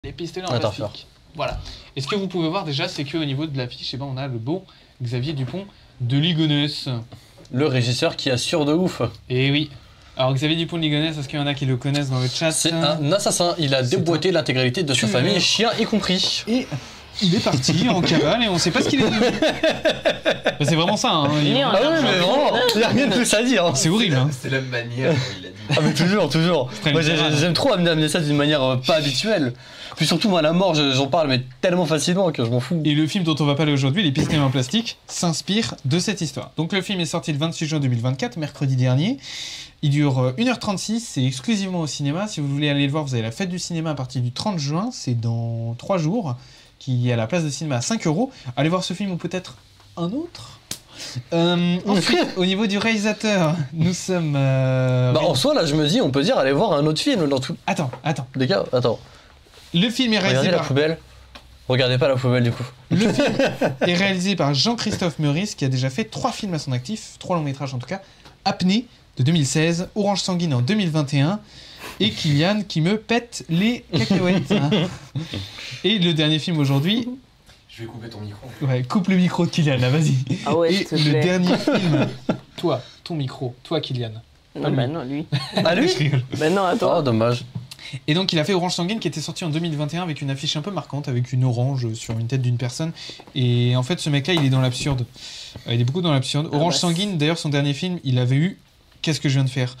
Les pistolets en plastique. Voilà. Et ce que vous pouvez voir déjà, c'est qu'au niveau de l'affiche, on a le beau Xavier Dupont de Ligonnès. Le régisseur qui assure de ouf. Et oui. Alors Xavier Dupont de Ligonnès, est-ce qu'il y en a qui le connaissent dans le chat? C'est un assassin. Il a déboîté l'intégralité de sa famille, chien y compris. Et il est parti en cavale et on sait pas ce qu'il est devenu. C'est vraiment ça. Hein. Ah oui, mais vraiment, il n'y a rien de plus à dire. C'est horrible. Hein. C'est la manière dont il a dit. Ah mais toujours. Moi j'aime trop amener ça d'une manière pas habituelle. Puis surtout moi la mort j'en parle mais tellement facilement que je m'en fous. Et le film dont on va parler aujourd'hui, Les pistolets en plastique, s'inspire de cette histoire. Donc le film est sorti le 26 juin 2024, mercredi dernier. Il dure 1h36, c'est exclusivement au cinéma. Si vous voulez aller le voir, vous avez la fête du cinéma à partir du 30 juin, c'est dans 3 jours, qui est à la place de cinéma à 5 €. Allez voir ce film ou peut-être un autre. Ensuite, au niveau du réalisateur, nous sommes... en soi, là, je me dis, on peut dire, allez voir un autre film dans tout... Attends. Les gars, attends. Le film est réalisé Regardez la poubelle. Regardez pas la poubelle, du coup. Le film est réalisé par Jean-Christophe Meurice, qui a déjà fait 3 films à son actif, 3 longs métrages en tout cas. Apnée, de 2016, Orange Sanguine en 2021, et Kylian qui me pète les cacahuètes. Et le dernier film aujourd'hui... Je vais couper ton micro. Ouais, coupe le micro de Kylian, là, vas-y. Ah ouais, et le dernier film... Toi, ton micro. Toi, Kylian. Non, bah non, lui. Ah, lui? Je rigole. Bah non, attends. Oh, dommage. Et donc, il a fait Orange Sanguine, qui était sorti en 2021 avec une affiche un peu marquante, avec une orange sur une tête d'une personne. Et en fait, ce mec-là, il est dans l'absurde. Il est beaucoup dans l'absurde. Orange Sanguine, d'ailleurs, son dernier film, il avait eu... Qu'est-ce que je viens de faire?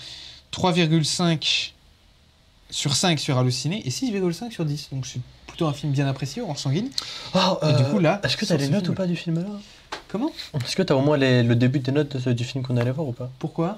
3,5 sur 5 sur Allociné et 6,5 sur 10. Donc c'est plutôt un film bien apprécié, Orange Sanguine. Et du coup là... Est-ce que t'as les notes ou pas du film là? Comment? Est-ce que t'as au moins le début des notes du film qu'on allait voir ou pas? Pourquoi?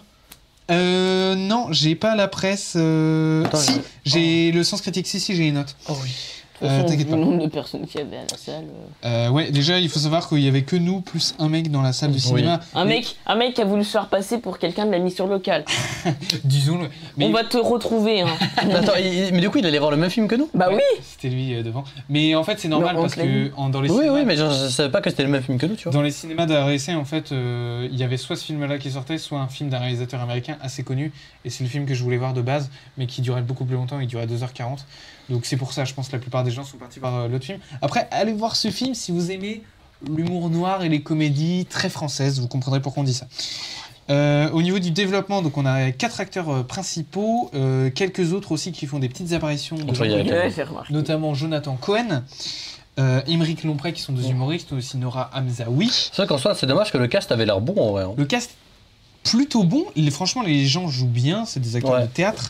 Non, j'ai pas la presse... Si, j'ai le sens critique, si j'ai les notes. Oh oui. T'inquiète pas. Le nombre de personnes qu'il y avait à la salle... Ouais, déjà, il faut savoir qu'il y avait que nous, plus un mec dans la salle de cinéma. Un mec qui a voulu se faire passer pour quelqu'un de la mission locale. Disons-le. Mais... On va te retrouver, hein. Attends, mais du coup, il allait voir le même film que nous? Bah oui. C'était lui devant. Mais en fait, c'est normal parce que dans les cinémas... Oui, mais je savais pas que c'était le même film que nous, tu vois. Dans les cinémas d'ARC, en fait, il y avait soit ce film-là qui sortait, soit un film d'un réalisateur américain assez connu. Et c'est le film que je voulais voir de base, mais qui durait beaucoup plus longtemps, il durait 2h40. Donc c'est pour ça, je pense que la plupart des gens sont partis voir l'autre film. Après, allez voir ce film si vous aimez l'humour noir et les comédies très françaises, vous comprendrez pourquoi on dit ça. Au niveau du développement, donc on a 4 acteurs principaux, quelques autres aussi qui font des petites apparitions, notamment Jonathan Cohen, Aymeric Lompré qui sont des humoristes, aussi Nora Hamzaoui. C'est vrai qu'en soi, c'est dommage que le cast avait l'air bon en vrai. Hein. Le cast plutôt bon, franchement les gens jouent bien, c'est des acteurs de théâtre.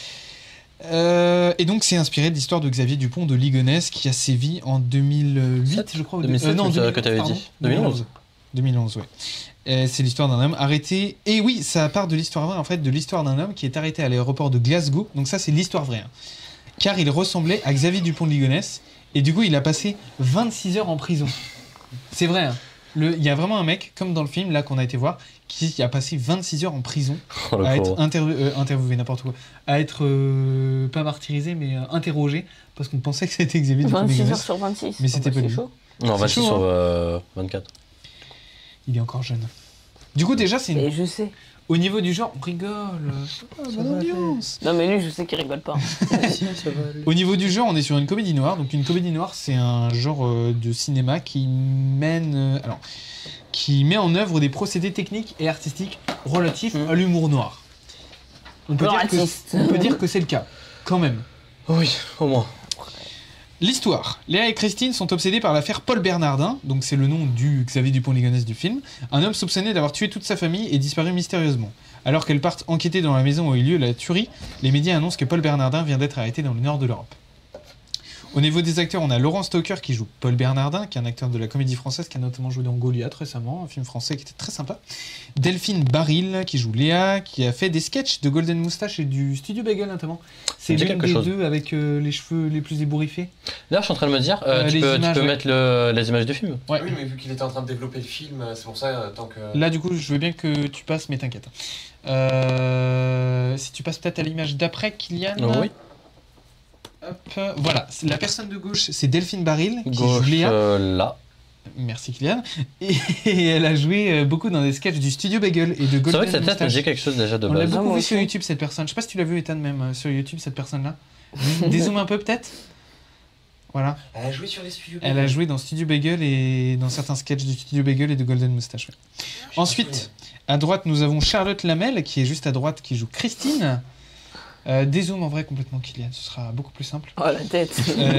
Et donc c'est inspiré de l'histoire de Xavier Dupont de Ligonnès qui a sévi en 2008, je crois. 2007, non, que t'avais dit. 2011. 2011, ouais. C'est l'histoire d'un homme arrêté. Et oui, ça part de l'histoire vraie, en fait, de l'histoire d'un homme qui est arrêté à l'aéroport de Glasgow. Donc ça, c'est l'histoire vraie. Hein. Car il ressemblait à Xavier Dupont de Ligonnès. Et du coup, il a passé 26 heures en prison. C'est vrai, hein. Il y a vraiment un mec, comme dans le film, là, qu'on a été voir, qui a passé 26 heures en prison à être interviewé, n'importe quoi. À être, pas martyrisé, mais interrogé, parce qu'on pensait que c'était Xavier Dupont de Ligonnès. 26 heures sur 26. Mais c'était pas lui. Chaud. Non, 26 sur 24. Il est encore jeune. Du coup, déjà, c'est une... Et je sais. Au niveau du genre, on rigole. Bonne ambiance. Non, mais lui, je sais qu'il rigole pas. Au niveau du genre, on est sur une comédie noire. Donc, une comédie noire, c'est un genre de cinéma qui qui met en œuvre des procédés techniques et artistiques relatifs à l'humour noir. On peut dire que c'est le cas, quand même. Oui, au moins. L'histoire. Léa et Christine sont obsédées par l'affaire Paul Bernardin, donc c'est le nom du Xavier Dupont de Ligonnès du film, un homme soupçonné d'avoir tué toute sa famille et disparu mystérieusement. Alors qu'elles partent enquêter dans la maison où a eu lieu la tuerie, les médias annoncent que Paul Bernardin vient d'être arrêté dans le nord de l'Europe. Au niveau des acteurs, on a Laurent Stoker qui joue Paul Bernardin, qui est un acteur de la comédie française, qui a notamment joué dans Goliath récemment, un film français qui était très sympa. Delphine Baril qui joue Léa, qui a fait des sketchs de Golden Moustache et du Studio Bagel notamment. C'est l'une des deux avec les cheveux les plus ébouriffés. D'ailleurs, je suis en train de me dire, tu peux mettre les images du film. Ouais. Oui, mais vu qu'il était en train de développer le film, c'est pour ça, tant que... Là, du coup, je veux bien que tu passes, mais t'inquiète. Si tu passes peut-être à l'image d'après, Kylian. Oui. Hop, voilà, la personne de gauche, c'est Delphine Baril, qui joue Léa. Là. Merci Kylian. Et elle a joué beaucoup dans des sketchs du Studio Bagel et de Golden Moustache. C'est vrai que cette tête me dit quelque chose déjà de base. On l'a beaucoup vu sur YouTube, cette personne. Je sais pas si tu l'as vu, Ethan, même sur YouTube, cette personne-là. Dézoome un peu peut-être. Voilà. Elle a joué sur les studios. Elle a joué dans Studio Bagel et dans certains sketchs du Studio Bagel et de Golden Moustache. Ouais. Ensuite, à droite, nous avons Charlotte Lamel, qui est juste à droite, qui joue Christine. Dézoom en vrai complètement Kylian, ce sera beaucoup plus simple. Oh la tête.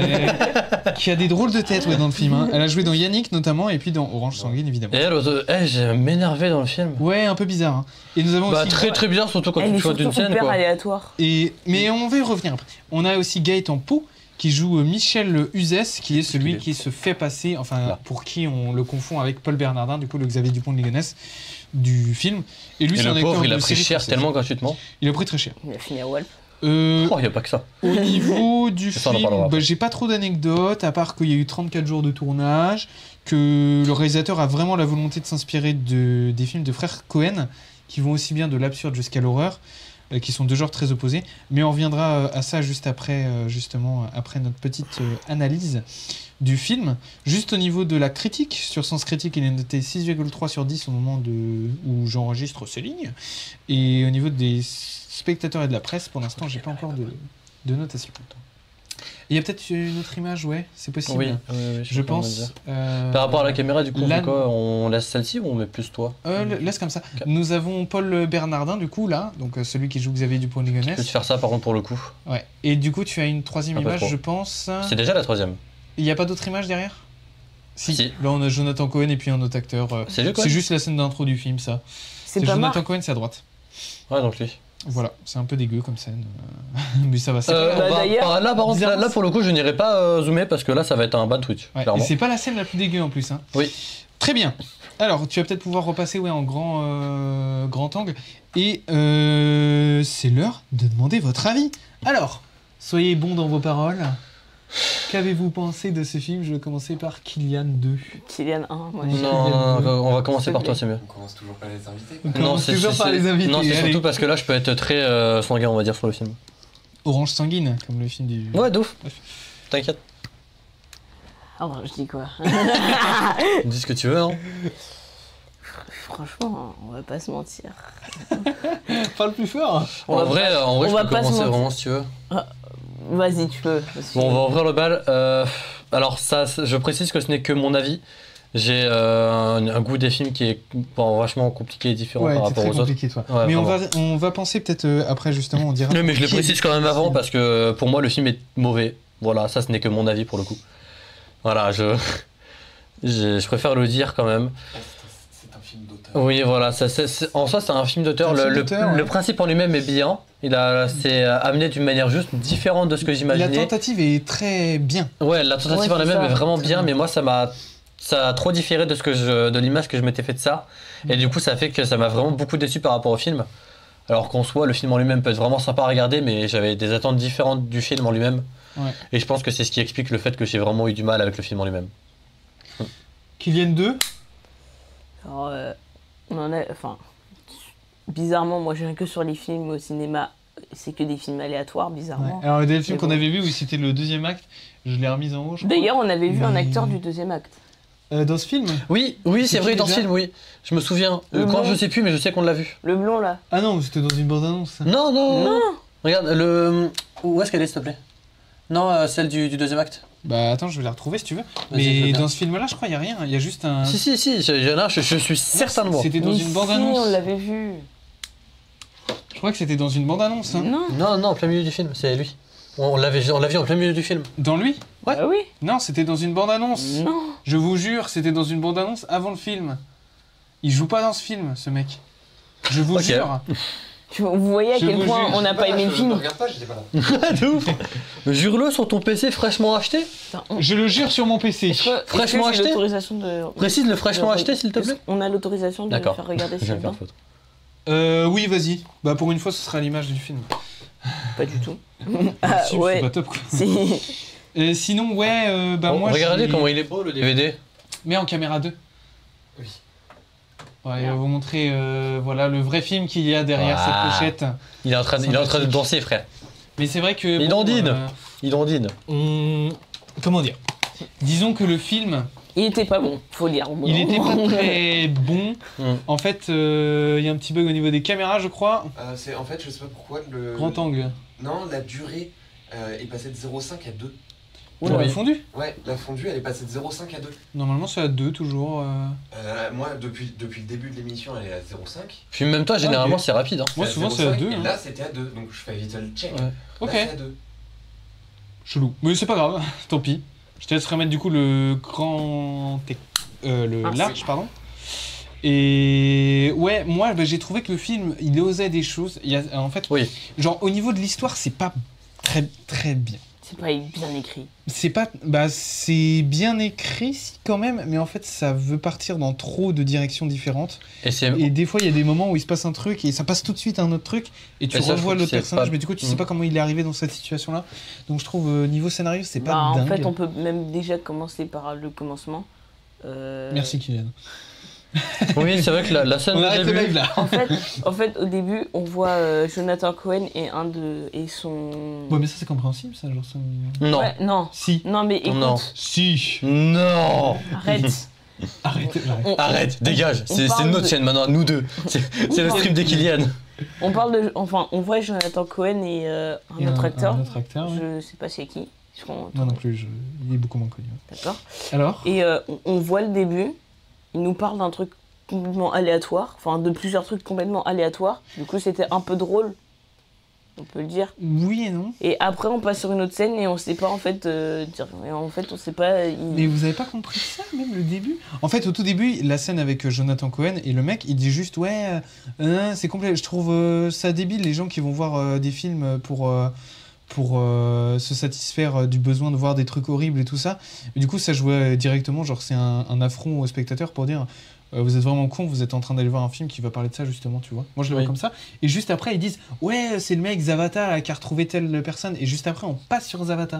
Qui a des drôles de têtes dans le film. Hein. Elle a joué dans Yannick notamment et puis dans Orange Sanguine évidemment. Et elle, j'ai m'énervé dans le film. Ouais, un peu bizarre. Hein. Et nous avons aussi très bizarre, surtout quand Elle tu est vois d'une surtout scène. hyper Quoi. aléatoire. mais on va y revenir après. On a aussi Gaëtan Pau qui joue Michel Uzès, qui est celui qui se fait passer, enfin là. pour qui on le confond avec Paul Bernardin, du coup le Xavier Dupont de Ligonnès du film. Et lui, Et c'est un le acteur pauvre, il a de pris série cher française. tellement gratuitement. Il a pris très cher. Il a fini à Walp. Oh, il n'y a pas que ça. Au niveau du Ça, on en film, parlera après. j'ai pas trop d'anecdotes, à part qu'il y a eu 34 jours de tournage, que le réalisateur a vraiment la volonté de s'inspirer des films de frères Cohen, qui vont aussi bien de l'absurde jusqu'à l'horreur, qui sont deux genres très opposés. Mais on reviendra à ça juste après, justement, après notre petite analyse du film. Juste au niveau de la critique, sur Sens Critique, il est noté 6,3 sur 10 au moment où j'enregistre ces lignes. Et au niveau des spectateurs et de la presse, pour l'instant, j'ai pas encore de notation. Il y a peut-être une autre image, ouais, c'est possible. Oui, Je pense. Par rapport à la caméra, du coup, on là- fait quoi? On laisse celle-ci ou on met plus toi? Laisse comme ça. Ok. Nous avons Paul Bernardin, du coup, là, donc celui qui joue Xavier Dupont de Je peux te Ligonnès. faire ça par contre pour le coup. Ouais. Et du coup, tu as une troisième Un peu image, trop. je pense. C'est déjà la troisième. Il n'y a pas d'autre image derrière si. Si. Là, on a Jonathan Cohen et puis un autre acteur. C'est lui, quoi? C'est juste la scène d'intro du film, ça. C'est pas Jonathan mal. Cohen, c'est à droite. Ouais, donc lui. Voilà, c'est un peu dégueu comme scène. Mais ça va, c'est Bah, pas grave. d'ailleurs, là, par contre, bizarrement, là, pour le coup, je n'irai pas zoomer parce que là, ça va être un ban Twitch, Ouais, et clairement. c'est pas la scène la plus dégueu en plus. Hein. Oui. Très bien. Alors, tu vas peut-être pouvoir repasser en grand angle. Et c'est l'heure de demander votre avis. Alors, soyez bons dans vos paroles. Qu'avez-vous pensé de ce film Je vais commencer par Kylian 2. Kylian 1, moi. Non, on va commencer S'il par te toi, plaît. c'est mieux. On commence toujours par les invités. On quoi. commence toujours par les invités. Non, c'est allez. surtout parce que là, je peux être très sanguin, on va dire, sur le film. Orange sanguine, comme le film du... Ouais, d'ouf. T'inquiète. Alors, je dis quoi Dis ce que tu veux, hein. Franchement, on va pas se mentir. Parle plus fort. On En va vrai, on je va peux pas se commencer mentir. vraiment si tu veux. Vas-y, tu peux. Bon, on va ouvrir le bal. Alors, je précise que ce n'est que mon avis. J'ai un goût des films qui est vachement compliqué et différent Ouais, par c'est rapport très aux autres. compliqué, toi. Ouais, mais vraiment. on va penser peut-être après, justement, on dira... Oui, mais je le qui est- précise quand même avant parce que pour moi, le film est mauvais. Voilà, ça, ce n'est que mon avis pour le coup. Voilà, je préfère le dire quand même. Ah, c'est un film d'auteur. Oui, voilà, en soi, c'est un film d'auteur. C'est un film Le d'auteur, ouais. principe en lui-même est bien. C'est amené d'une manière juste différente de ce que La j'imaginais. tentative est très bien. Ouais, la tentative Ouais, en c'est elle-même ça. est vraiment Très bien, bien. mais moi, ça a trop différé de l'image que je m'étais fait de ça. Et du coup, ça fait que ça m'a vraiment beaucoup déçu par rapport au film. Alors qu'en soi, le film en lui-même peut être vraiment sympa à regarder, mais j'avais des attentes différentes du film en lui-même. Ouais. Et je pense que c'est ce qui explique le fait que j'ai vraiment eu du mal avec le film en lui-même. Kylian 2. Alors, on en a. Enfin. Bizarrement, moi, je viens que sur les films au cinéma. C'est que des films aléatoires, bizarrement. Alors, le film Mais qu'on bon. avait vu où c'était le deuxième acte, je l'ai remis en haut, je crois. D'ailleurs, on avait vu un Mais- acteur du deuxième acte. Dans ce film Oui, C'est c'est qui vrai, dans ce déjà film, oui. Je me souviens. Le Quand blond. je sais plus, mais je sais qu'on l'a vu. Le blond, là. Ah non, c'était dans une bande-annonce. ça. Non, non, Non. Regarde, où est-ce qu'elle est, s'il te plaît? Non, celle du deuxième acte. Bah attends, je vais la retrouver si tu veux. Vas-y, je veux Mais bien. dans ce film-là, je crois, il n'y a rien. Il y a juste un... Si, je suis certain de moi. C'était dans Mais une si, bande-annonce. on l'avait vu. Je crois que c'était dans une bande-annonce. Hein. Non. Non, en plein milieu du film, c'est lui. On l'a vu en plein milieu du film. Dans lui Ouais. Ah oui. Non, c'était dans une bande-annonce. Non. Je vous jure, c'était dans une bande-annonce avant le film. Il joue pas dans ce film, ce mec. Je vous Ok. jure. Vous voyez à Je quel vous point jure. on n'a pas aimé le Je film. regarde pas, j'étais pas là. De ouf. Jure-le sur ton PC fraîchement acheté. Putain, Je le jure sur mon PC. Est-ce que Fraîchement j'ai acheté l'autorisation de. Précise le fraîchement de- acheté, s'il te plaît. Est-ce qu'on a l'autorisation de D'accord. faire regarder Je viens ce de faire film faute. Oui, vas-y. Bah pour une fois, ce sera l'image du film. Pas du tout. Ah, Si, ouais. C'est pas top quoi. Si. Sinon, ouais, bah moi. Regardez j'ai- comment il est beau le DVD. Mais en caméra 2. Oui. Ouais, on va vous montrer voilà, le vrai film qu'il y a derrière Ah. cette pochette. Il est en train de danser, frère. Mais c'est vrai que. Il dandine. Il ondine. Comment dire Disons que le film, Il était pas bon, faut dire. Bon. il était pas très bon. Mm. En fait, il y a un petit bug au niveau des caméras, je crois. En fait, je sais pas pourquoi le. Grand angle. Non, la durée est passée de 0,5 à 2. Oula, Oui. fondu. Ouais, la fondue, elle est passée de 0,5 à 2. Normalement, c'est à 2 toujours. Moi, depuis le début de l'émission, elle est à 0,5. Puis même toi, généralement, ok. c'est rapide. Hein. Moi, C'est souvent, c'est à 0,5, 2. Et là, c'était à 2. Donc, je fais vite le check. Ouais. Là, Ok. c'est à 2. Chelou. Mais c'est pas grave, tant pis. Je te laisse remettre du coup le Ah, large, pardon. Et ouais, moi j'ai trouvé que le film il osait des choses. Il y a, en fait, Oui. genre au niveau de l'histoire, c'est pas très très bien. C'est pas bien écrit. C'est pas, bah c'est bien écrit si, quand même, mais en fait ça veut partir dans trop de directions différentes. Et des fois il y a des moments où il se passe un truc et ça passe tout de suite à un autre truc et tu Et ça, je revois trouve le que c'est personnage, pas- mais du coup tu sais pas comment il est arrivé dans cette situation-là. Donc je trouve niveau scénario c'est pas Bah, dingue. en fait, on peut même déjà commencer par le commencement. Merci Kylian. Oui, c'est vrai que la scène On de arrête le début. live là. En fait, au début, on voit Jonathan Cohen et son. Ouais mais ça c'est compréhensible ça, genre ça. Non. Ouais, non. Si. Non, mais écoute, Non. Si. Non. arrête. Arrête. Arrête, dégage. C'est parle notre de- chaîne maintenant, nous deux. C'est le stream des Kylian. On parle de. Enfin, on voit Jonathan Cohen et un Et autre acteur. Un autre acteur, ouais. Je sais pas c'est qui. Moi non plus, il est beaucoup moins connu. D'accord. Alors Et on voit le début. Il nous parle d'un truc complètement aléatoire. Enfin, de plusieurs trucs complètement aléatoires. Du coup, c'était un peu drôle. On peut le dire. Oui et non. Et après, on passe sur une autre scène et on sait pas en fait dire. Et en fait, on sait pas. Mais vous avez pas compris ça, même le début? En fait, au tout début, la scène avec Jonathan Cohen et le mec, il dit juste ouais, c'est complet. Je trouve ça débile les gens qui vont voir des films pour se satisfaire du besoin de voir des trucs horribles et tout ça. Et du coup, ça jouait directement, genre c'est un affront aux spectateurs pour dire vous êtes vraiment con, vous êtes en train d'aller voir un film qui va parler de ça justement, tu vois. Moi je le vois Oui. comme ça. Et juste après, ils disent ouais, c'est le mec Zavata là, qui a retrouvé telle personne. Et juste après, on passe sur Zavata.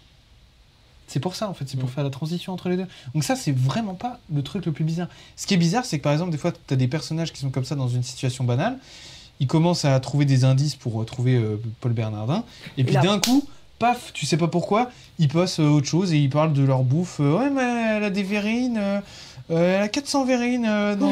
C'est pour ça en fait, c'est pour faire la transition entre les deux. Donc ça, c'est vraiment pas le truc le plus bizarre. Ce qui est bizarre, c'est que par exemple, des fois, t'as des personnages qui sont comme ça dans une situation banale. Ils commencent à trouver des indices pour trouver Paul Bernardin. Et puis Là. d'un coup, paf, tu sais pas pourquoi, ils passent à autre chose et ils parlent de leur bouffe. Ouais, mais elle a des verrines, elle a 400 verrines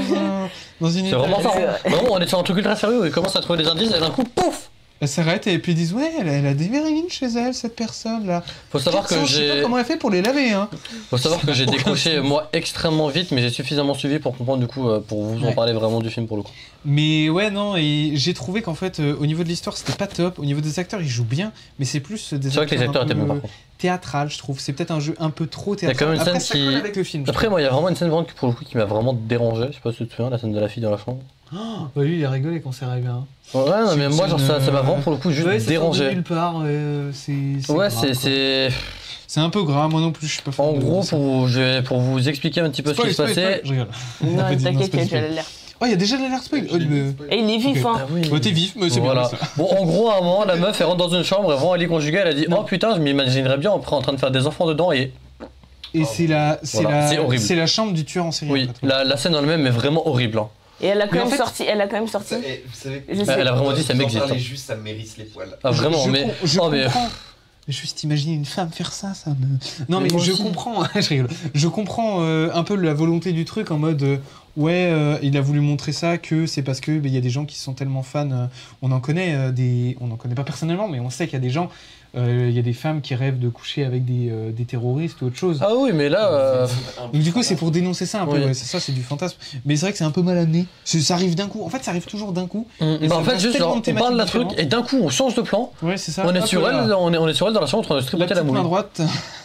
dans une C'est vraiment étagère. ça. Vraiment, on est sur un truc ultra sérieux. Ils commencent à trouver des indices et d'un coup, pouf. Elle s'arrête et puis ils disent ouais, elle a des verrines chez elle, cette personne-là. Faut savoir que 400, je sais pas j'ai. comment elle fait pour les laver, hein. Faut savoir que j'ai Aucun décroché sens. moi extrêmement vite, mais j'ai suffisamment suivi pour comprendre du coup, pour vous en Ouais. parler vraiment du film pour le coup. Mais ouais, non, et j'ai trouvé qu'en fait, au niveau de l'histoire, c'était pas top. Au niveau des acteurs, ils jouent bien, mais c'est plus des C'est vrai que les acteurs un étaient peu bons par contre. théâtral, je trouve. C'est peut-être un jeu un peu trop y a théâtral. quand même une Après, scène ça qui- colle avec le film. je Après, moi, il y a vraiment une scène vraiment pour le coup qui m'a vraiment dérangé. Je sais pas si tu te souviens, la scène de la fille dans la chambre. trouve. Oh, bah lui, il a rigolé quand c'est arrivé. Hein. Ouais, non, C'est mais une moi, genre, scène, ça m'a vraiment pour le coup juste ouais, ça sort de dérangé. nulle part, c'est Ouais, grave, quoi. C'est un peu grave, moi non plus, je suis pas fan En de gros, ça. pour vous expliquer un petit peu ce qui se Spoil, passait. je rigole. Non, Pas dit, non, t'inquiète, c'est pas il y a spoil. déjà l'alerte. Oh, il y a déjà l'alerte spoil. Oh, Et il est vif, Ok. hein. oui. Ouais, t'es vif, mais c'est Voilà. bien ça. Bon, en gros, à un moment, la meuf, elle rentre dans une chambre, elle voit un lit conjugal, elle a dit Non. oh putain, je m'imaginerais bien après en train de faire des enfants dedans et. Et c'est la, Voilà, c'est horrible. c'est la chambre du tueur en série. Oui, en fait. la scène en elle-même est vraiment horrible. Hein. Et elle a quand Mais en même fait- sorti. Elle a quand même sorti. Vous savez, Je sais. Elle a vraiment dit ça vous en m'existe. parlez hein. juste, ça me mérite les poils. Ah, vraiment, mais. Je Oh, mais- comprends. Mais juste imaginer une femme faire ça, ça me. Non, mais, Mais moi je aussi. comprends. Je rigole. Je comprends un peu la volonté du truc en mode ouais, il a voulu montrer ça que c'est parce que il y a des gens qui sont tellement fans. On en connaît on en connaît pas personnellement, mais on sait qu'il y a des gens. Il y a des femmes qui rêvent de coucher avec des terroristes ou autre chose. Ah oui, mais là. Donc du coup, c'est pour dénoncer ça un peu. Oui. Ouais, c'est ça, c'est du fantasme. Mais c'est vrai que c'est un peu mal amené. Ça arrive d'un coup. En fait, ça arrive toujours d'un coup. Et Bah, ça en fait, passe juste, tellement genre, de on parle d'un thématiques truc et d'un coup, on change de plan. Ouais, c'est ça. On est Hop sur là. elle, on est sur elle dans la chambre en train de se La tripoter la petite main mouille. droite.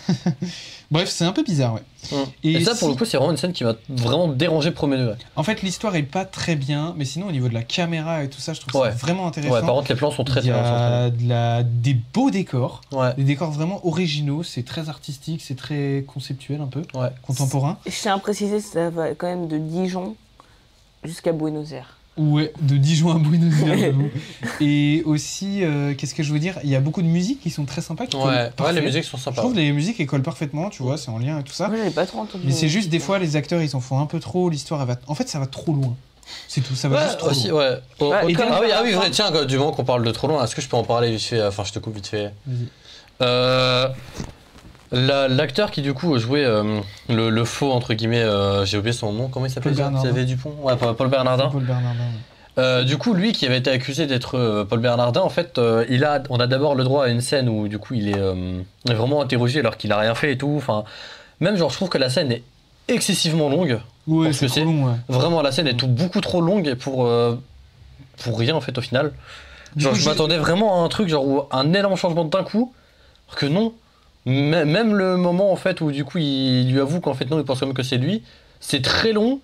Bref, c'est un peu bizarre, ouais. Et ça, pour si- le coup, c'est vraiment une scène qui m'a vraiment dérangé premier degré. En fait, l'histoire est pas très bien, mais sinon, au niveau de la caméra et tout ça, je trouve Ouais. ça vraiment intéressant. Ouais, par contre, les plans sont très Il y très a des beaux décors, Ouais, des décors vraiment originaux, c'est très artistique, c'est très conceptuel un peu, ouais. contemporain. Je tiens à préciser, ça va quand même de Dijon jusqu'à Buenos Aires. Ouais, de Dijon à Buenos Aires, j'avoue. Et aussi, qu'est-ce que je veux dire, il y a beaucoup de musiques qui sont très sympas. Qui collent Ouais, parfait. les musiques sont Je sympas. trouve les musiques elles collent parfaitement, tu vois, c'est en lien et tout ça. Moi, j'avais pas trop entendu. Mais c'est juste des fois les acteurs ils en font un peu trop, l'histoire elle va. En fait, ça va trop loin. C'est tout, ça va juste Ouais, trop aussi, loin. ouais. Oh, Ouais, oh, et ah oui, comme- vrai, tiens, du moment qu'on parle de trop loin, est-ce que je peux en parler vite fait? Enfin, je te coupe vite fait. Vas-y. L'acteur qui du coup jouait le faux entre guillemets, j'ai oublié son nom, comment il s'appelle? Paul Bernardin. Xavier Dupont. Ouais, Paul Bernardin. Paul Bernardin. Du coup, lui qui avait été accusé d'être Paul Bernardin, en fait, on a d'abord le droit à une scène où du coup il est vraiment interrogé alors qu'il a rien fait et tout. Enfin, même genre, je trouve que la scène est excessivement longue. Ouais, Parce c'est que trop long, ouais. Vraiment, la scène est beaucoup trop longue pour rien en fait au final. Du Genre, coup, je m'attendais vraiment à un truc genre où un énorme changement d'un coup, alors que non. Même le moment en fait où du coup il lui avoue qu'en fait non, il pense quand même que c'est lui, c'est très long.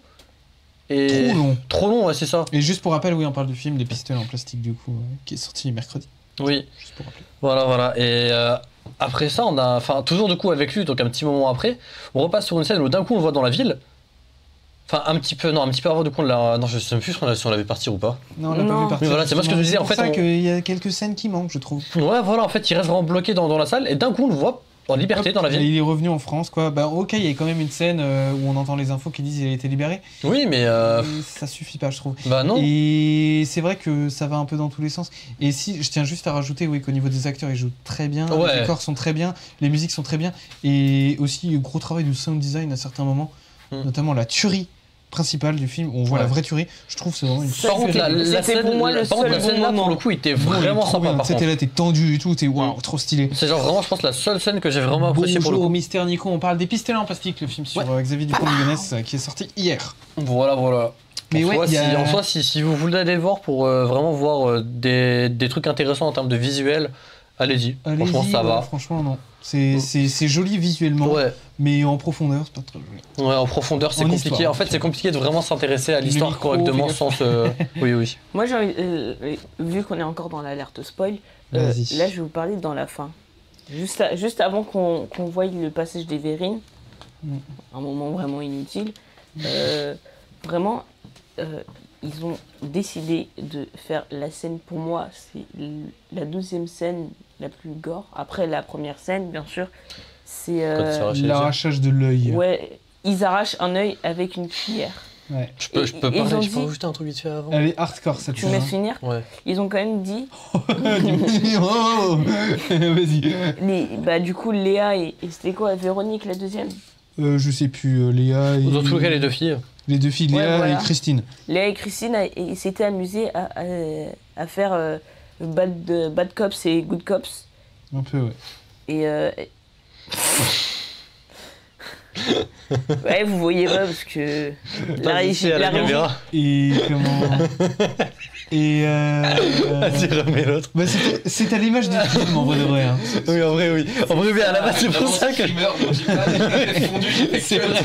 Et Trop long. Trop long, ouais, c'est ça. Et juste pour rappel, oui, on parle du film Les Pistolets en plastique, du coup, qui est sorti mercredi. Oui. Juste pour rappeler. Voilà. Et après ça, enfin, toujours du coup avec lui, donc un petit moment après, on repasse sur une scène où d'un coup on le voit dans la ville. Enfin, un petit peu avant, du coup, non, je sais même plus si on l'avait partir ou pas. Non, on l'a pas Non. vu partir. Mais voilà, c'est moi ce que je disais, en fait, C'est pour ça on- qu'il y a quelques scènes qui manquent, je trouve. Ouais, voilà, en fait, il reste vraiment bloqué dans la salle, et d'un coup on le voit en liberté Hop, dans la et ville. il est revenu en France, quoi. Bah, ok, il y a quand même une scène où on entend les infos qui disent qu'il a été libéré. Oui, mais Mais ça suffit pas, je trouve. bah non. Et c'est vrai que ça va un peu dans tous les sens. Et si, je tiens juste à rajouter, oui, qu'au niveau des acteurs, ils jouent très bien. Ouais. Les décors sont très bien, les musiques sont très bien. Et aussi, gros travail du sound design à certains moments, notamment la tuerie principale du film, où on voit Ouais. la vraie tuerie. Je trouve que c'est vraiment une Par contre, la C'était scène, pour moi le par contre, la seul scène là, bon pour le moment. coup, était Bon, il est vraiment trop sympa bien. par Tu sais, t'es contre. là, t'es tendu et tout, t'es waouh, trop stylé. C'est genre vraiment, je pense, la seule scène que j'ai vraiment appréciée pour le Bonjour coup. Mystère Nico, on parle des Pistolets en plastique, le film sur Xavier Dupont-Ligonnès qui est sorti hier. Voilà. Mais en ouais, soi, il y a- en soi, si vous voulez aller le voir pour vraiment voir des trucs intéressants en termes de visuel, allez-y. Allez-y, Franchement, ça ouais, va. Franchement, non. C'est joli visuellement, Ouais. mais en profondeur, c'est pas très joli. Ouais, en profondeur, c'est En compliqué. histoire, en fait, ok. c'est compliqué de vraiment s'intéresser à Le l'histoire micro, correctement fais sans se. Oui. Moi, j'ai envie, vu qu'on est encore dans l'alerte spoil, Vas-y. là, je vais vous parler dans la fin. Juste avant qu'on voie le passage des Vérines, un moment vraiment inutile, vraiment, ils ont décidé de faire la scène, pour moi, c'est la 12e scène la plus gore. Après la première scène, bien sûr, c'est... Quand il s'arrache les yeux. L'arrachage de l'œil. ouais, ils arrachent un œil avec une cuillère. Ouais. Je peux Et- ils ont parler, je peux dit- rajouter un truc vite fait avant. Elle est hardcore cette Tu me laisses scène. finir. Ouais. Ils ont quand même dit... Oh, vas-y. Bah, du coup, Léa et c'était quoi, Véronique, la deuxième? Je sais plus, Léa et... Dans tous les cas, les deux filles. Les deux filles, Ouais, Léa voilà. et Christine. Léa et Christine ils s'étaient amusés à faire bad Cops et Good Cops. Un peu, ouais. Et. Ouais, vous voyez pas parce que. La régie. à la régie- caméra. Et comment... Et Vas-y, remets l'autre. bah, c'est à l'image du film en vrai de vrai. Hein. Oui, en vrai, oui. En vrai, oui, à la base, c'est pour ça que. C'est vrai.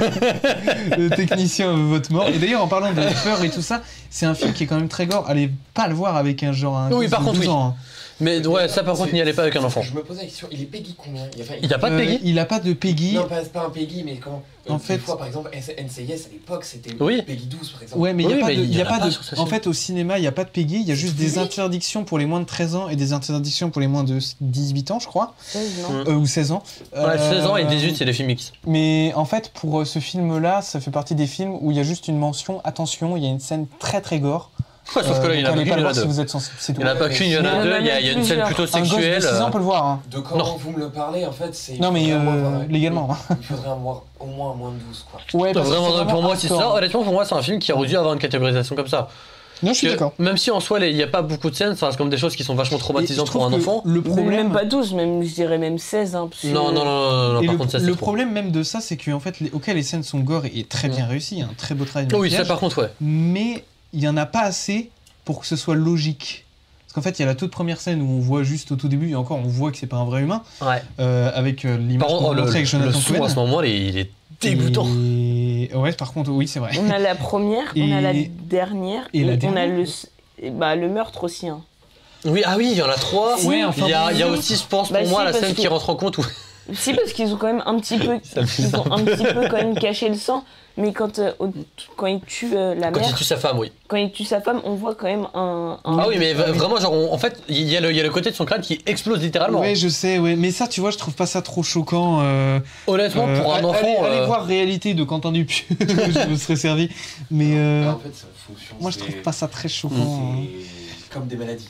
Le technicien vote mort. Et d'ailleurs, en parlant de peur et tout ça, c'est un film qui est quand même très gore. Allez pas le voir avec un genre un Oui, gosse par de contre, 12 oui. ans. Hein. Mais ouais, ça par contre, n'y allez pas avec un enfant. Je me pose la question, il est Peggy combien? Il y a pas de Peggy. Il a pas de Peggy. Non, c'est pas un Peggy, mais comment En Des fait- fois, par exemple, NCIS à l'époque, c'était Oui. Peggy 12, par exemple. Ouais, mais il Oui, n'y a, mais pas de- il y y a en a pas pas de. sur sa En chaîne. fait, au cinéma, il n'y a pas de Peggy. Il y a juste des public. interdictions pour les moins de 13 ans et des interdictions pour les moins de 18 ans, je crois. 16, non Mm. Ou 16 ans. Ouais, 16 ans et 18, c'est les films X. Mais en fait, pour ce film-là, ça fait partie des films où il y a juste une mention attention, il y a une scène très très gore. Ouais, sauf que là, il y en a donc pas allez qu'une, il y en voir a si deux. vous êtes sensible, c'est tout. Il n'y en a pas qu'une, il y en Mais a il y en deux. a Il y a une scène plusieurs. plutôt Un gosse de sexuelle. 6 ans peut le voir. Hein. De comment vous me le parlez, en fait, c'est. Non, mais il faudrait avoir, légalement. Il faudrait avoir au moins moins de 12, quoi. Ouais, parce que Vraiment, c'est pour moi, c'est ça. hardcore. Honnêtement, pour moi, c'est un film qui aurait dû avoir une catégorisation comme ça. Non, je suis Que d'accord. Même si en soi, il n'y a pas beaucoup de scènes, ça reste comme des choses qui sont vachement Et je traumatisantes trouve pour un que enfant. Le Mais problème. même pas 12, même, je dirais même 16. Hein, parce que- Non, Et par le, contre, ça, c'est le trop. problème même de ça, c'est que en fait, les scènes sont gore et très bien réussies, un très beau travail de Oui, ça maquillage, par contre, ouais. mais il y en a pas assez pour que ce soit logique. Parce qu'en fait, il y a la toute première scène où on voit juste au tout début, et encore, on voit que c'est pas un vrai humain, Ouais. avec l'image Par qu'on contre, montrait avec le Jonathan son Cohen. à ce moment-là, il est dégoûtant. Ouais, par contre, oui, c'est vrai. On a la première, on a la Et- dernière, et la on a dernière le meurtre aussi. Hein. Oui, ah oui, il y en a trois. Ouais, enfin, il y a bon, aussi, je pense, Bah pour moi, si, la parce scène que- qui rentre en compte où. Si, parce qu'ils ont quand même un petit peu, Ça me fait ils ça. ont un petit peu quand même caché le sang, mais quand il tue la Quand il mère, tue sa femme, oui. quand il tue sa femme, on voit quand même un Ah oui, mais Ah oui. vraiment, genre, en fait, il y a le côté de son crâne qui explose littéralement. Ouais, je sais, ouais. Mais ça, tu vois, je trouve pas ça trop choquant. Honnêtement, pour un enfant. Allez voir Réalité de Quentin Dupieux, je me serais servi. Mais En fait, c'est en fonction. moi, je c'est- trouve pas ça très choquant. C'est comme des maladies.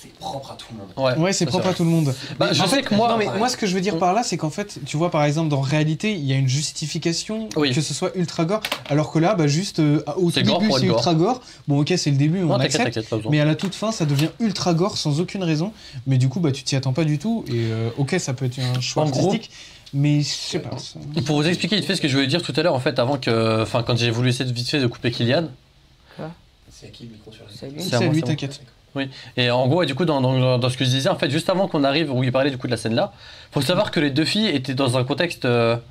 c'est propre à tout le monde. Ouais, c'est propre à tout le monde. Bah, Mais je en sais fait, que moi- non, mais moi, ce que je veux dire par là, c'est qu'en fait, tu vois, par exemple, dans réalité, il y a une justification Oui. que ce soit ultra gore, alors que là, bah, juste au tout C'est gore début, pour c'est être gore. ultra gore. Bon, ok, c'est le début, on Non, t'inquiète, accepte. t'inquiète, pas besoin. Mais à la toute fin, ça devient ultra gore sans aucune raison. Mais du coup, bah, tu t'y attends pas du tout. Et ok, ça peut être un choix En gros- artistique, mais je sais pas. ça- Pour vous expliquer vite fait ce que je voulais dire tout à l'heure, en fait, avant que. Enfin, quand j'ai voulu essayer de vite fait de couper Kylian. C'est à qui le micro sur la C'est lui. C'est à C'est moi, lui, c'est moi. t'inquiète. Et en gros, et du coup, dans ce que je disais, en fait, juste avant qu'on arrive où il parlait du coup de la scène là, faut savoir que les deux filles étaient dans un contexte.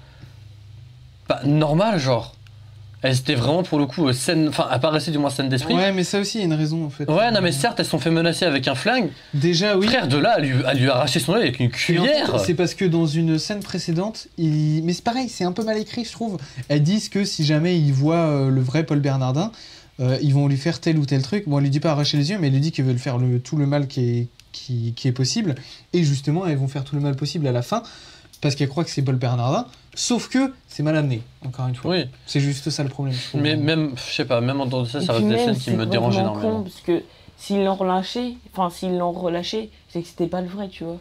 Pas normal, genre. Elles étaient vraiment pour le coup saines. Enfin, apparaissaient du moins saines d'esprit. Ouais, mais ça aussi, il y a une raison en fait. Ouais, non, mais certes, elles se sont fait menacer avec un flingue. Déjà, oui. Frère, de là à lui arracher son œil avec une Et en fait, cuillère. c'est parce que dans une scène précédente, mais c'est pareil, c'est un peu mal écrit, je trouve. Elles disent que si jamais ils voient le vrai Paul Bernardin, ils vont lui faire tel ou tel truc. Bon, elle lui dit pas arracher les yeux, mais elle lui dit qu'ils veulent faire tout le mal qui est possible. Et justement, elles vont faire tout le mal possible à la fin, parce qu'elles croient que c'est Paul Bernardin. Sauf que c'est mal amené, encore une fois. Oui, C'est juste ça le problème, je trouve. mais même, je sais pas, même en dehors de ça, Et ça puis reste des même, scènes qui c'est me dérangent complètement énormément. con, parce que s'ils l'ont relâché, c'est que c'était pas le vrai, tu vois.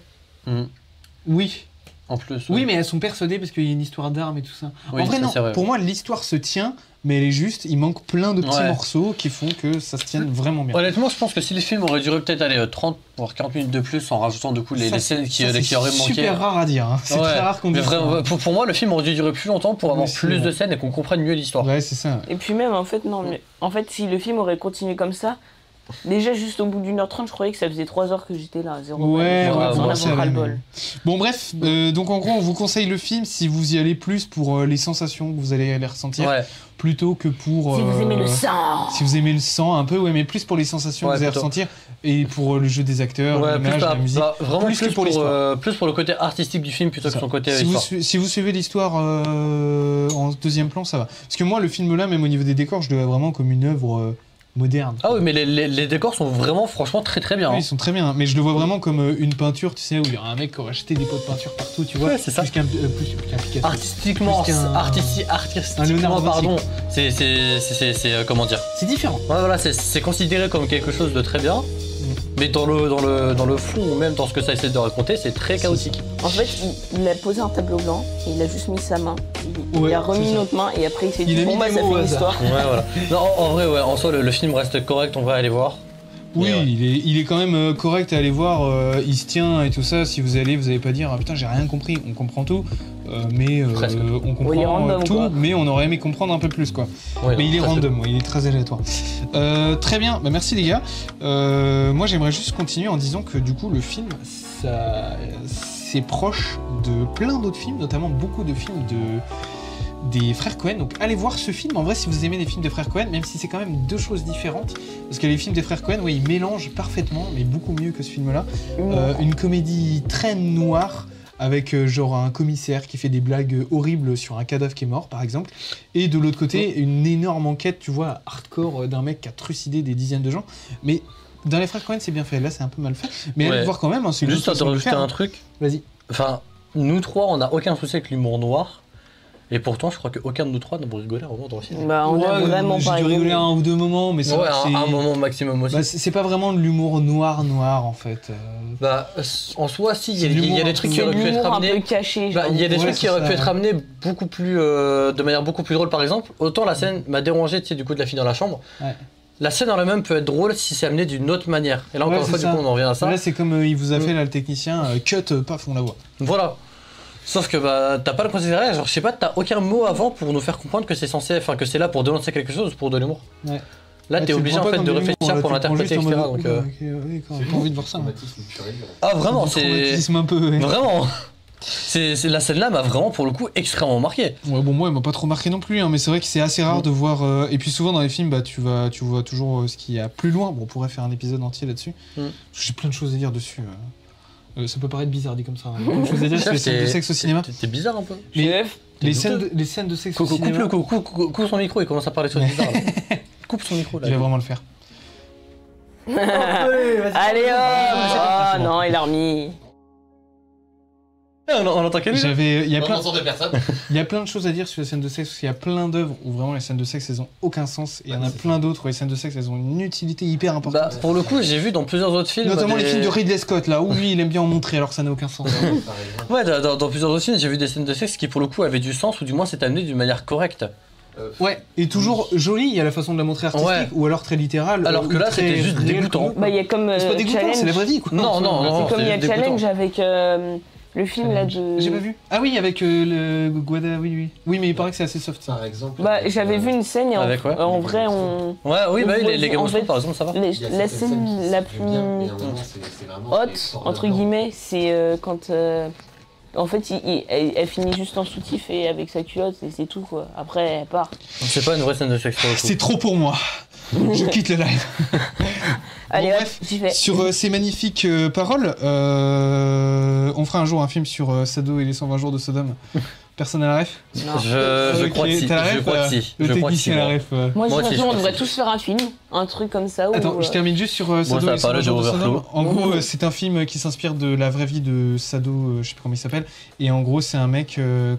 Oui. En plus. Oui, mais elles sont persuadées parce qu'il y a une histoire d'armes et tout ça. Oui, en vrai, ça, non. c'est vrai. Pour moi, l'histoire se tient, mais elle est juste. Il manque plein de petits Ouais. morceaux qui font que ça se tienne vraiment bien. Honnêtement, je pense que si les films auraient duré peut-être aller 30 voire 40 minutes de plus en rajoutant du coup les Ça, scènes ça, qui c'est auraient manqué. super rare à dire. Hein. C'est Ouais. très rare qu'on Mais dise ça. vraiment, pour moi, le film aurait dû durer plus longtemps pour avoir Oui, c'est plus vrai. de scènes et qu'on comprenne mieux l'histoire. Ouais, c'est ça. Et puis même, en fait, non, mais en fait, si le film aurait continué comme ça, déjà juste au bout d'1h30, je croyais que ça faisait 3 heures que j'étais là, zéro. Ouais, mal, ouais, j'en moi, ça avais allait, ras-le-bol. Bon, bref, donc en gros, on vous conseille le film si vous y allez plus pour les sensations que vous allez les ressentir, Ouais. plutôt que pour. Si vous aimez le sang. Si vous aimez le sang un peu, ouais, mais plus pour les sensations Ouais, que vous allez plutôt. ressentir et pour le jeu des acteurs, Ouais, plus, l'image, la musique. vraiment plus plus, que pour l'histoire. plus pour le côté artistique du film plutôt que Ça. son côté Si vous, histoire. si vous suivez l'histoire en deuxième plan, ça va. Parce que moi, le film là, même au niveau des décors, je le vois vraiment comme une œuvre moderne. Ah oui, mais les décors sont vraiment franchement très très bien. Oui, hein. ils sont très bien, mais je le vois vraiment comme une peinture, tu sais, où il y a un mec qui aurait acheté des pots de peinture partout, tu vois. Ouais, c'est ça. Plus qu'un Picasso. Artistiquement, Plus qu'un- un artistiquement, Léonard de Vinci. pardon. C'est comment dire. C'est différent. Ouais, voilà, c'est considéré comme quelque chose de très bien, mais dans le fond ou même dans ce que ça essaie de raconter, c'est très chaotique. En fait, il a posé un tableau blanc, et il a juste mis sa main, il Ouais, a remis c'est une ça. autre main, et après il s'est Il dit a bon mis bah des ça fait mots au une hasard. histoire. Ouais, voilà. Non, en vrai, ouais, en soi, le film reste correct, on va aller voir. Oui, Mais ouais. il est quand même correct à aller voir, il se tient et tout ça. Si vous allez pas dire ah, putain, j'ai rien compris. On comprend tout, mais Presque. on Il est comprend random, tout, quoi. mais on aurait aimé comprendre un peu plus quoi. Ouais, Mais non, il est ça, random, ouais, il est très aléatoire. Très bien, bah merci les gars. Moi j'aimerais juste continuer en disant que du coup le film, c'est proche de plein d'autres films, notamment beaucoup de films des frères Cohen. Donc allez voir ce film. En vrai, si vous aimez les films des frères Cohen, même si c'est quand même deux choses différentes, parce que les films des frères Cohen, ouais, ils mélangent parfaitement, mais beaucoup mieux que ce film-là. Une comédie très noire, avec genre un commissaire qui fait des blagues horribles sur un cadavre qui est mort, par exemple. Et de l'autre côté, une énorme enquête, tu vois, hardcore d'un mec qui a trucidé des dizaines de gens. Mais dans les frères Cohen, c'est bien fait. Là, c'est un peu mal fait. Mais allez Ouais. le voir quand même. Hein, c'est une Juste autre à te façon de le rajouter faire, un hein. truc. Vas-y. Enfin, nous trois, on n'a aucun souci avec l'humour noir. Et pourtant, je crois qu'aucun de nous trois n'a rigolé vraiment dans le film. Bah on a Ouais, vraiment j'ai pas dû rigoler rigolé. un ou deux moments, mais c'est Ouais, vrai que c'est... un moment maximum aussi. Bah, c'est pas vraiment de l'humour noir en fait. Bah, en soi, si, C'est il y a l'humour des un trucs peu- qui C'est auraient pu être l'humour un amenés. peu caché. Bah, il y a des Ouais, trucs qui c'est auraient pu ça. être amenés beaucoup plus, de manière beaucoup plus drôle, par exemple. Autant la scène m'a dérangé, tu sais, du coup, de la fille dans la chambre. Ouais. La scène en elle-même peut être drôle si c'est amené d'une autre manière. Et là, encore Ouais, une fois, c'est du ça. coup, on en revient à ça. Là, c'est comme il vous a fait là, le technicien, cut, paf, on la voit. Voilà. Sauf que bah t'as pas le considéré, genre je sais pas, t'as aucun mot avant pour nous faire comprendre que c'est censé, enfin que c'est là pour dénoncer quelque chose, pour de l'humour. Ouais. Là t'es obligé en fait de réfléchir pour l'interpréter, etc. Donc, T'as envie de voir ça. hein. Traumatisme pur et dur. ah vraiment, Du c'est traumatisme un peu. Ouais. vraiment. C'est la scène là m'a vraiment pour le coup extrêmement marqué. Ouais, bon, moi, il m'a pas trop marqué non plus, hein, mais c'est vrai que c'est assez rare de voir. Et puis souvent dans les films, bah, tu vois toujours ce qu'il y a plus loin. Bon, on pourrait faire un épisode entier là-dessus. J'ai plein de choses à dire dessus. Ça peut paraître bizarre dit comme ça. Hein. Il y a plein de choses à dire sur les scènes de sexe au cinéma. T'es bizarre un peu. Chef, Les douteux. scènes de sexe au cinéma. Coupe son micro, il commence à parler de choses bizarres. Là. Coupe son micro là. Je vais vraiment le faire. allez hop. Ah non, il a remis. On entend qu'à lui. Il y a On plein, entend de personnes. il y a plein de choses à dire sur les scènes de sexe, parce qu'il y a plein d'œuvres où vraiment les scènes de sexe elles ont aucun sens, et il y en a plein d'autres où les scènes de sexe elles ont une utilité hyper Bah, importante. pour le coup, j'ai vu dans plusieurs autres films. Notamment des- les films de Ridley Scott là, où lui il aime bien en montrer alors que ça n'a aucun sens. Par exemple. Ouais, dans plusieurs autres films, j'ai vu des scènes de sexe qui pour le coup avaient du sens, ou du moins c'était amené d'une manière correcte. Ouais, et toujours joli, il y a la façon de la montrer artistique, Ouais. ou alors très littérale. Alors que ou là, très c'était juste réel, dégoûtant. quoi. Bah, il y a comme C'est pas dégoûtant, c'est la vraie vie quoi. Non, non, non. C'est comme il y a c'est dégoûtant. Challenge avec le film là de. J'ai pas vu. Ah oui, avec le Guada, oui, oui. Oui, mais il paraît que c'est assez soft ça. Par exemple. Bah, j'avais vu une scène et Avec quoi en vrai, on. Ouais, oui, bah oui, les Game En of fait, Thrones par exemple, ça va. il y a La certaines scène scènes qui la se plus font bien, mais à un moment, c'est vraiment haute, c'est fort entre dedans. guillemets, c'est quand. En fait, elle finit juste en soutif et avec sa culotte et c'est tout quoi. Après, elle part. C'est pas une vraie scène de sexe pour le coup. C'est trop pour moi. Je quitte le live. Allez, Bon, hop, bref, j'y vais. Sur ces magnifiques paroles, on fera un jour un film sur Sado et les 120 jours de Sodome. Personne à la ref? Non. Je Ok, crois que si. t'as la Je ref, crois que si. Le Je crois que technicien si. à la moi. ref. Moi, Moi j'ai aussi, l'impression je on devrait pense. tous faire un film, un truc comme ça. Attends, où, je termine juste sur Sado ça et va les parler 120 jours de de Sodome. Overflow. En gros, c'est un film qui s'inspire de la vraie vie de Sado, je sais plus comment il s'appelle. Et en gros, c'est un mec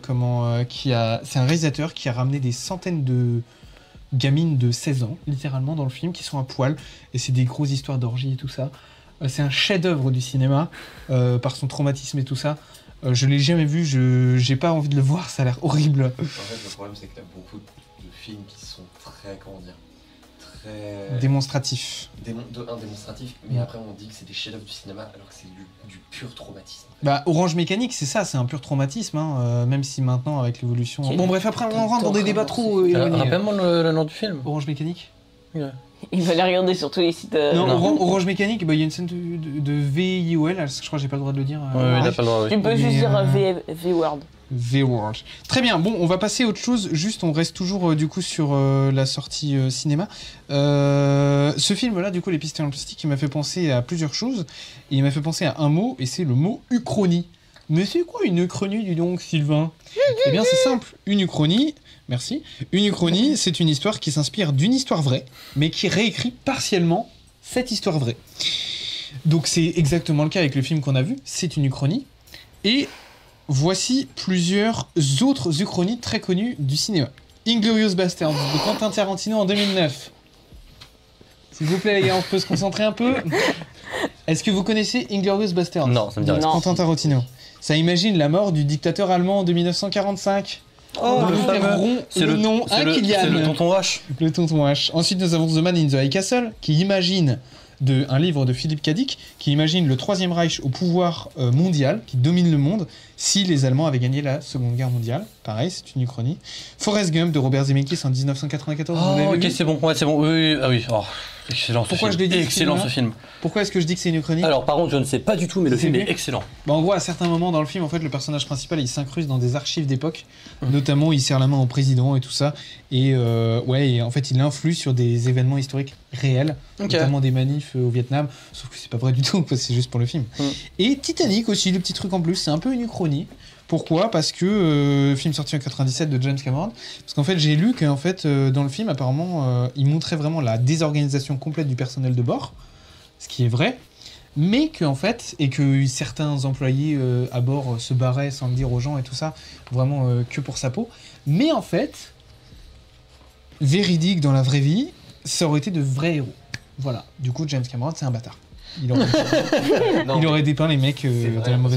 c'est un réalisateur qui a ramené des centaines de gamines de 16 ans, littéralement, dans le film, qui sont à poil. Et c'est des grosses histoires d'orgie et tout ça. C'est un chef-d'œuvre du cinéma, par son traumatisme et tout ça. Je l'ai jamais vu, j'ai pas envie de le voir, ça a l'air horrible. En fait, le problème, c'est que t'as beaucoup de films qui sont très, comment dire, très Démonstratif. démonstratifs, mais après on dit que c'est des chefs-d'œuvre du cinéma alors que c'est du pur traumatisme. Bah, Orange Mécanique, c'est ça, c'est un pur traumatisme, hein, même si maintenant, avec l'évolution... Quel Bon bref, après on rentre dans des débats trop éloignés. Rappelle-moi le nom du film. Orange Mécanique Il va les regarder sur tous les sites. Non, non. Orange Mécanique, bah, il y a une scène de VIOL, je crois que j'ai pas le droit de le dire. Ouais, il a pas le droit, Tu oui. peux juste Mais, dire V-word. V-World. Très bien, bon, on va passer à autre chose, juste on reste toujours du coup sur la sortie cinéma. Ce film-là, du coup, Les Pistolets en plastique, il m'a fait penser à plusieurs choses, et il m'a fait penser à un mot, et c'est le mot uchronie. Mais c'est quoi une uchronie, dis donc, Sylvain? Eh bien, c'est simple, une uchronie, merci, une uchronie, c'est une histoire qui s'inspire d'une histoire vraie, mais qui réécrit partiellement cette histoire vraie. Donc c'est exactement le cas avec le film qu'on a vu, c'est une uchronie, et voici plusieurs autres uchronies très connues du cinéma. Inglourious Basterds de Quentin Tarantino en 2009. S'il vous plaît les gars, on peut se concentrer un peu. Est-ce que vous connaissez Inglourious Basterds? Non, ça me dit rien. Non. Quentin Tarantino. Ça imagine la mort du dictateur allemand de 1945. Oh, Nous le fameux. verrons le nom à Kylian. C'est le tonton H. Le tonton H. Ensuite, nous avons The Man in the High Castle, qui imagine un livre de Philippe Cadic, qui imagine le Troisième Reich au pouvoir mondial, qui domine le monde, si les Allemands avaient gagné la Seconde Guerre mondiale. Pareil, c'est une uchronie. Forrest Gump de Robert Zemeckis en 1994. vous l'avez Oh, ok, vu c'est bon. Ouais, c'est bon. Oui, oui. Ah oui. Oh, excellent. ce Pourquoi film. je l'ai dit, ce Excellent film-là ce film. Pourquoi est-ce que je dis que c'est une uchronie? Alors, par contre, je ne sais pas du tout, mais le C'est film vu est excellent. Bah, en gros, à certains moments dans le film, en fait, le personnage principal, il s'incruste dans des archives d'époque. Mhm. Notamment, il serre la main au président et tout ça. Et ouais, et en fait, il influe sur des événements historiques réels, Ok. notamment des manifs au Vietnam. Sauf que c'est pas vrai du tout, parce que c'est juste pour le film. Mhm. Et Titanic aussi, le petit truc en plus, c'est un peu une uchronie. Pourquoi? Parce que film sorti en 97 de James Cameron. Parce qu'en fait, j'ai lu qu'en fait, dans le film, apparemment, il montrait vraiment la désorganisation complète du personnel de bord, ce qui est vrai. Mais que en fait, et que certains employés à bord se barraient sans le dire aux gens et tout ça, vraiment que pour sa peau. Mais en fait, véridique dans la vraie vie, ça aurait été de vrais héros. Voilà. Du coup, James Cameron, c'est un bâtard. Il aurait, Non, il aurait dépeint les mecs c'est de vrai. la mauvaise